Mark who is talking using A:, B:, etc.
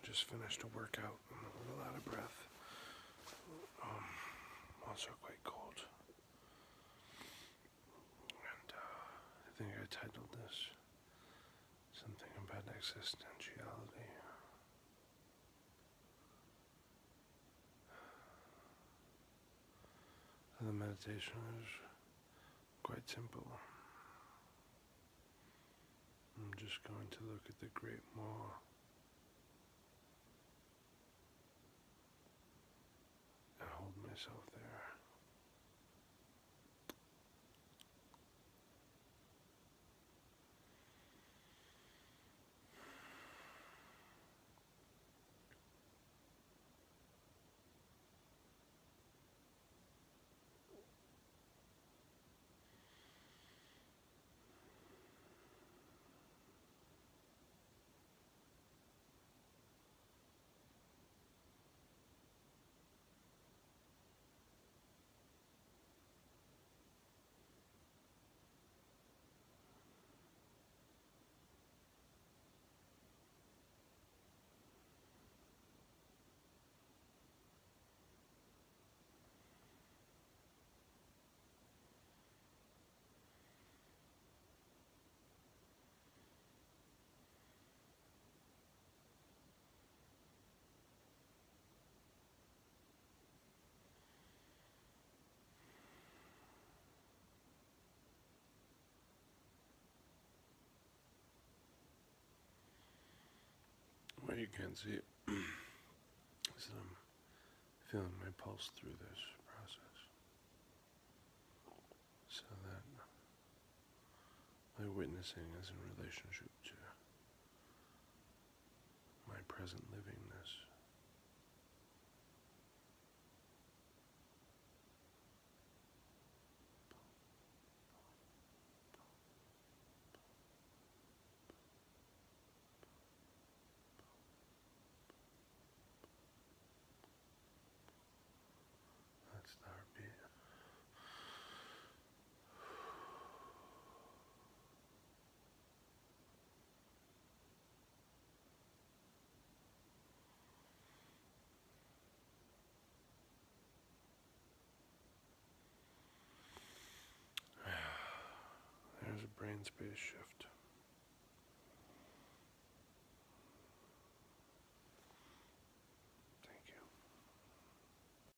A: just finished a workout. I'm a little out of breath. Also quite cold. And I think I titled this something about existentiality. And the meditation is quite simple. I'm just going to look at the Great Maw and hold myself there. What you can't see is that I'm feeling my pulse through this process, so that my witnessing is in relationship to my present livingness. That's the heartbeat. There's a brain space shift.